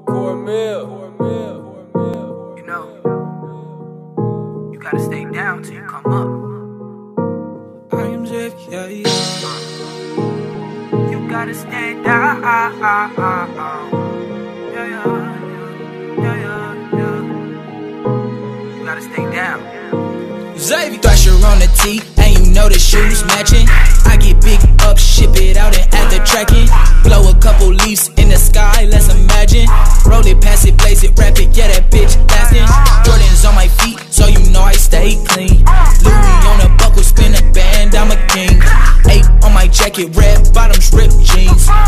You know, you gotta stay down till you come up. I am Jeff, yeah. You gotta stay down. You gotta stay down. Xavier Thrasher on the tee, and you know the shoes matching. I get big up, ship it out and add the tracking. Blow a couple leaves in the sky, let's imagine. Roll it, pass it, blaze it, wrap it, yeah, that bitch lasting. Jordan's on my feet, so you know I stay clean. Louis on the buckle, spin a band, I'm a king. 8 on my jacket, red bottoms, ripped jeans.